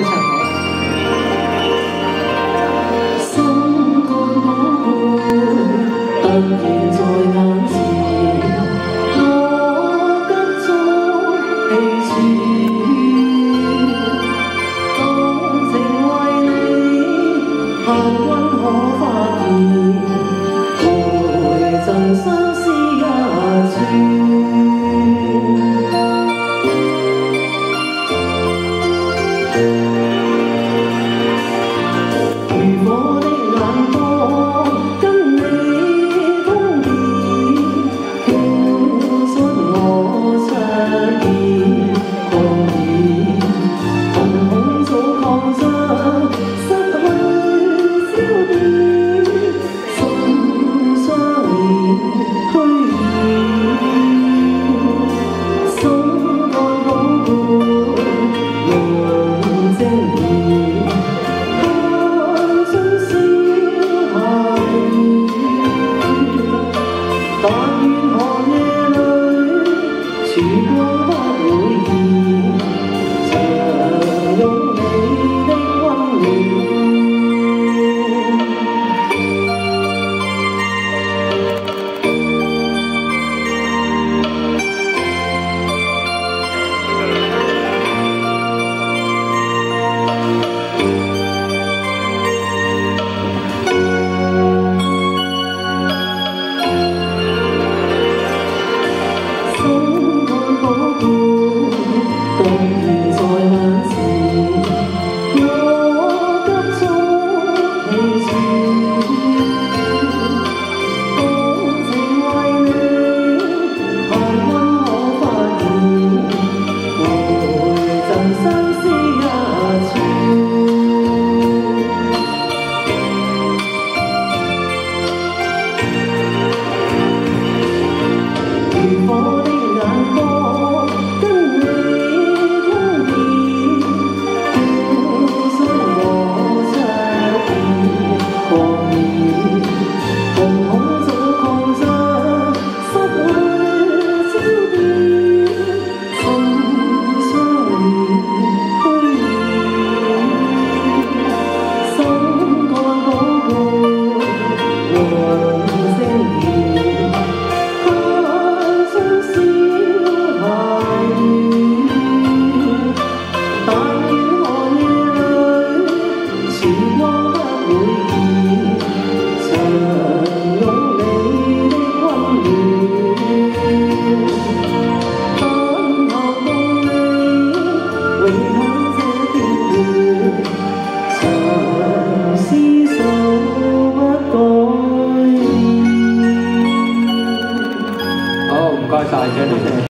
唱好。 心肝寶貝突然在眼前，我急速氣喘，動情為你，行運可發現，回贈相思一串。但願寒夜裏，曙光不會現，長擁你的溫暖。動然在眼前，我急速氣喘，動情為你，寒溫可發現，回贈相思一串。如火的眼光。 好，唔該晒，Jenny。